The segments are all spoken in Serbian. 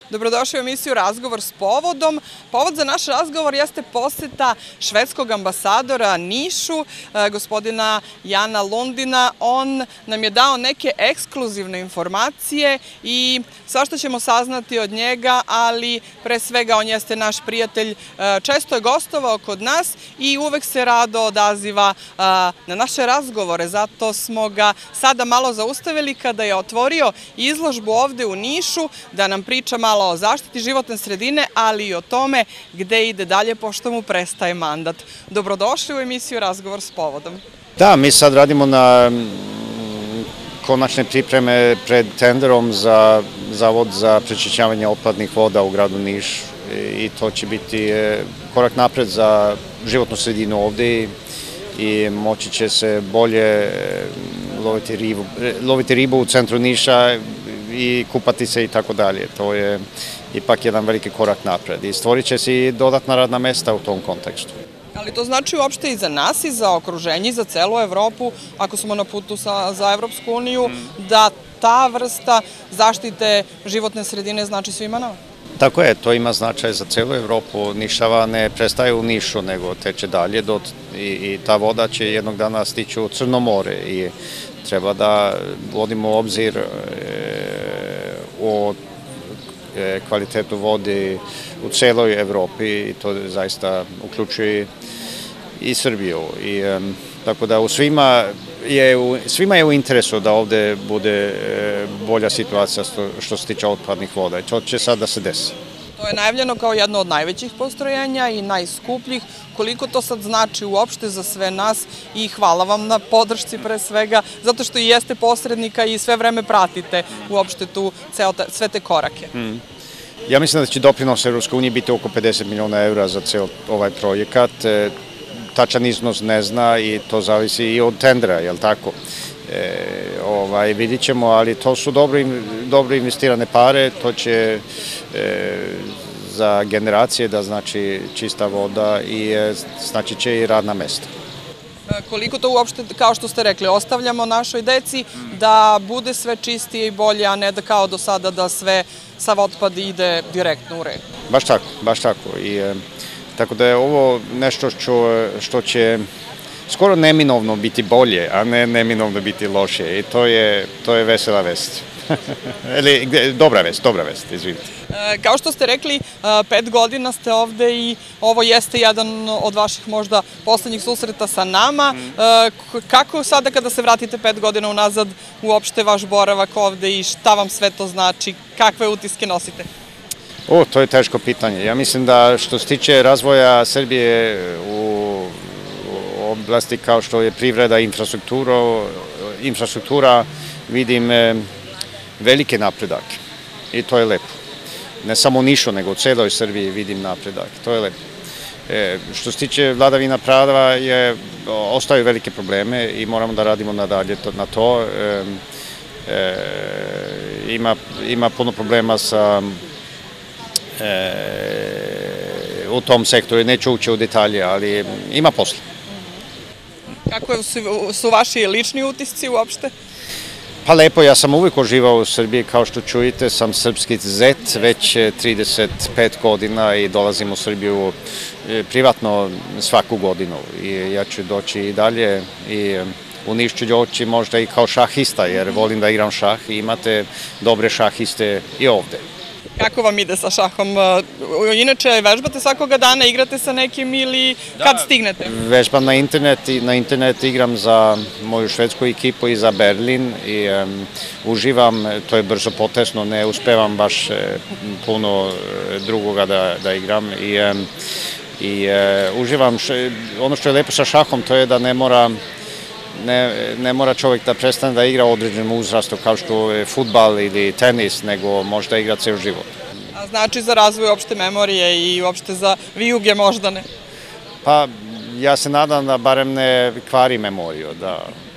Dobrodošli u emisiju Razgovor s povodom. Povod za naš razgovor jeste poseta švedskog ambasadora Nišu, gospodina Jana Lundina. On nam je dao neke ekskluzivne informacije i svašta ćemo saznati od njega, ali pre svega on jeste naš prijatelj. Često je gostovao kod nas i uvek se rado odaziva na naše razgovore. Zato smo ga sada malo zaustavili kada je otvorio izložbu ovde u Nišu da nam priča malo o zaštiti životne sredine, ali i o tome gde ide dalje pošto mu prestaje mandat. Dobrodošli u emisiju Razgovor s povodom. Da, mi sad radimo na konačne pripreme pred tenderom za Zavod za prečišćavanje otpadnih voda u gradu Niš i to će biti korak napred za životnu sredinu ovde i moći će se bolje loviti ribu u centru Niša i kupati se i tako dalje. To je ipak jedan veliki korak napred i stvorit će se i dodatna radna mesta u tom kontekstu. Ali to znači uopšte i za nas i za okruženje i za celu Evropu, ako smo na putu za Evropsku uniju, da ta vrsta zaštite životne sredine znači svima nama? Tako je, to ima značaj za celu Evropu. Nišava ne prestaje u Nišu, nego teče dalje i ta voda će jednog dana stići u Crno more i treba da vodimo u obzir o kvalitetu vode u celoj Evropi i to zaista uključuje i Srbiju. Tako da svima je u interesu da ovde bude bolja situacija što se tiče otpadnih voda i to će sad da se desi. To je najavljeno kao jedno od najvećih postrojenja i najskupljih. Koliko to sad znači uopšte za sve nas i hvala vam na podršci pre svega, zato što i jeste posrednika i sve vreme pratite uopšte tu sve te korake. Ja mislim da će doprinos Evropske unije biti oko 50 miliona evra za ceo ovaj projekat. Tačan iznos ne zna i to zavisi i od tendera, je li tako? Vidit ćemo, ali to su dobro investirane pare, to će za generacije da znači čista voda i znači će i radna mesta. Koliko to uopšte, kao što ste rekli, ostavljamo našoj deci da bude sve čistije i bolje, a ne da kao do sada da sav otpad ide direktno u reku? Baš tako. Tako da je ovo nešto što će skoro neminovno biti bolje, a ne neminovno biti loše i to je vesela vest. Dobra vest, izvinite. Kao što ste rekli, 5 godina ste ovde i ovo jeste jedan od vaših možda poslednjih susreta sa nama. Kako sada kada se vratite 5 godina unazad uopšte vaš boravak ovde i šta vam sve to znači, kakve utiske nosite? To je teško pitanje. Ja mislim da što se tiče razvoja Srbije u oblasti kao što je privreda i infrastruktura, vidim velike napredake i to je lepo. Ne samo u Nišu, nego u celoj Srbiji vidim napredak. To je lepo. Što se tiče vladavina prava, ostaju velike probleme i moramo da radimo nadalje na to. Ima puno problema u tom sektoru, neću ući u detalje, ali ima posla. Kako su vaši lični utisci uopšte? Pa lepo, ja sam uvijek uživao u Srbiji, kao što čujete, sam srpski zet, već 35 godina i dolazim u Srbiju privatno svaku godinu i ja ću doći i dalje i u Niš ću doći možda i kao šahista, jer volim da igram šah i imate dobre šahiste i ovde. Kako vam ide sa šahom? Inače, vežbate svakoga dana, igrate sa nekim ili kad stignete? Vežbam na internet, igram za moju švedsku ekipu i za Berlin i uživam, to je brzo potesno, ne uspevam baš puno drugoga da igram i uživam. Ono što je lepo sa šahom, to je da ne mora čovjek da prestane da igra u određenom uzrastu kao što je fudbal ili tenis, nego može da igra ceo život. A znači za razvoj opšte memorije i uopšte za vijuge možda ne? Pa ja se nadam da barem ne kvari memoriju, da.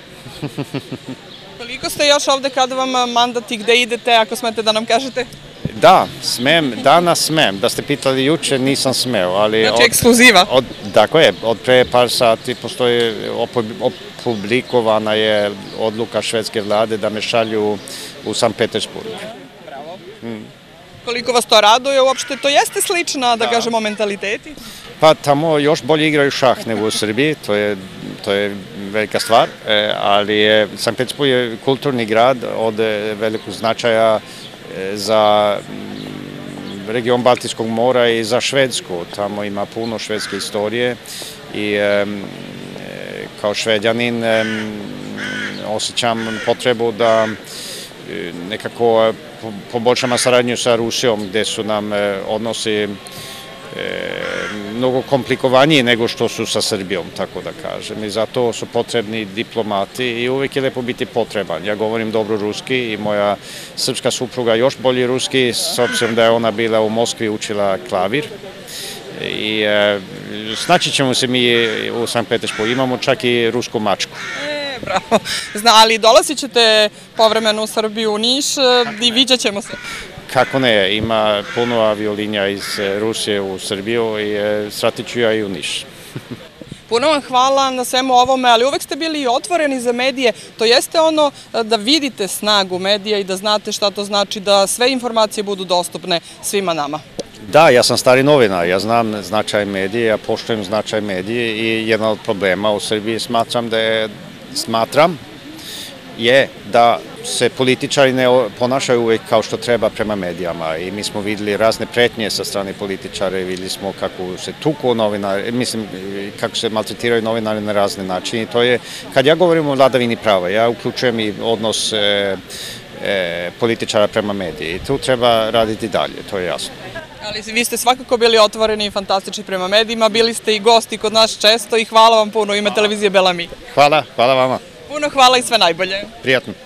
Koliko ste još ovde kada vam mandat i gde idete, ako smete da nam kažete? Da, smem, danas smem. Da ste pitali juče, nisam smeo, ali... Znači ekskluziva? Tako je, od pre par sati postoji, opublikovana je odluka švedske vlade da me šalju u Sankt Petersburg. Bravo. Koliko vas to raduje uopšte? To jeste slična, da kažemo, mentaliteti? Pa tamo još bolje igraju šah nego u Srbiji, to je velika stvar, ali Sankt Petersburg je kulturni grad od velikog značaja za region Baltijskog mora i za Švedsku. Tamo ima puno švedske istorije i kao švedjanin osjećam potrebu da nekako poboljšamo saradnju sa Rusijom, gde su nam odnosi mnogo komplikovaniji nego što su sa Srbijom, tako da kažem. I zato su potrebni diplomati i uvek je lepo biti potreban. Ja govorim dobro ruski i moja srpska supruga još bolje ruski, s obzirom da je ona bila u Moskvi, učila klavir. I snaći ćemo se mi u Sankt Petersburgu, imamo čak i rusku mačku. Bravo. Ali dolazit ćete povremeno u Srbiju, u Niš i viđat ćemo se. Kako ne, ima puno aviolinija iz Rusije u Srbiju i sratiću ja i u Niš. Puno vam hvala na svemu ovome, ali uvek ste bili otvoreni za medije. To jeste ono da vidite snagu medija i da znate šta to znači da sve informacije budu dostupne svima nama. Da, ja sam stari novinar, ja znam značaj medije, ja poštujem značaj medije i jedan od problema u Srbiji smatram je da se političari ne ponašaju uvek kao što treba prema medijama i mi smo videli razne pretnje sa strane političara i videli smo kako se tuku novinari, mislim kako se maltretiraju novinari na razne načine. To je, kad ja govorim o vladavini prava, ja uključujem i odnos političara prema mediji i tu treba raditi dalje, to je jasno. Ali vi ste svakako bili otvoreni i fantastični prema medijima, bili ste i gosti kod nas često i hvala vam puno u ime televizije Bela Mi. Hvala vama. Puno hvala i sve najbolje. Prijatno.